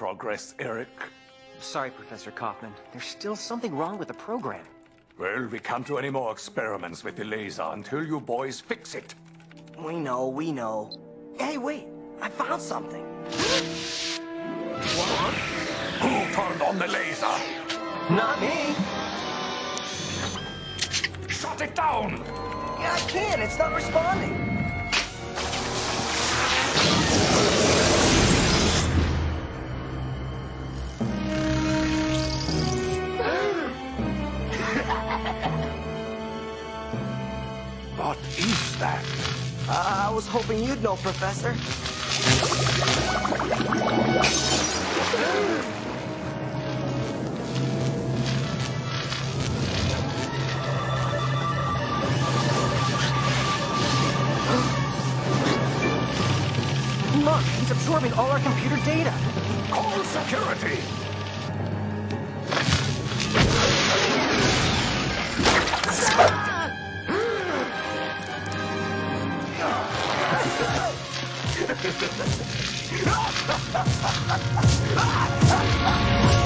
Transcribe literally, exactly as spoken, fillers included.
progress, Eric. Sorry, Professor Kaufman. There's still something wrong with the program. Well, we can't do any more experiments with the laser until you boys fix it. We know, we know. Hey, wait! I found something! What? Who turned on the laser? Not me! Shut it down! Yeah, I can! It's not responding! What is that? Uh, I was hoping you'd know, Professor. Look, he's absorbing all our computer data. Call security! Ah!